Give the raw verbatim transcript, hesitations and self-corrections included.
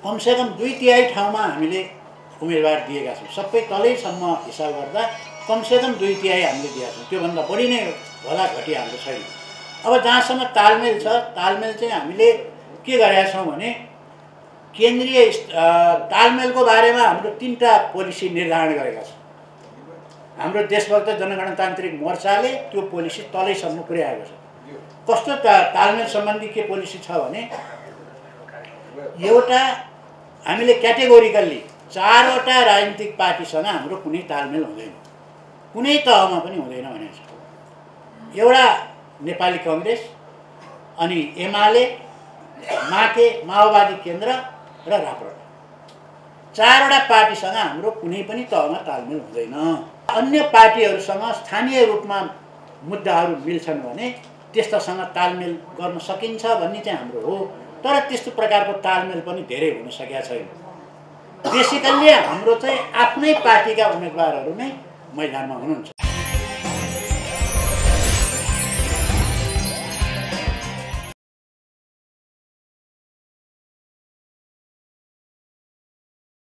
कमसेकम दुई तिहाई ठाउँमा हामीले उम्मेदवार दिएका छौँ। सबै तलैसम्म हिसाब गर्दा कमसेकम दुई तिहाई हामीले दिएका छौँ। त्योभन्दा बढी नै होला घटी हाम्रो छैन। अब जहाँसम्म तालमेल छ, तालमेल चाहिँ हामीले के गरेका छौँ भने केन्द्रीय तालमेलको बारेमा हाम्रो तीनटा पोलिसी निर्धारण गरेका छौँ। हाम्रो देशभक्त जनगणतान्त्रिक मोर्चाले त्यो पोलिसी तलैसम्म पुर्याएको छ। कस्तो ता तालमेल सम्बन्धी के पोलिसी छ भने एउटा हामीले क्याटेगोरिकल्ली चारवटा राजनीतिक पार्टीसँग हाम्रो कुनै तालमेल हुँदैन, कुनै तहमा पनि हुँदैन भनेको छ। एउटा नेपाली कांग्रेस, अनि एमाले, माके माओवादी केन्द्र र राप्रपा, चारवटा पार्टीसँग हाम्रो कुनै पनि तहमा तालमेल हुँदैन। अन्य पार्टीहरूसँग स्थानीय रूपमा मुद्दाहरू मिल्छन् भने त्यस्तासँग तालमेल गर्न सकिन्छ भन्ने चाहिँ हाम्रो हो। तर त्यस्तो प्रकारको तालमेल पनि धेरै हुन सकेका छैन। बेसिकल्ली हाम्रो चाहिँ आफ्नै पार्टीका उम्मेदवारहरू नै मैदानमा हुनुहुन्छ।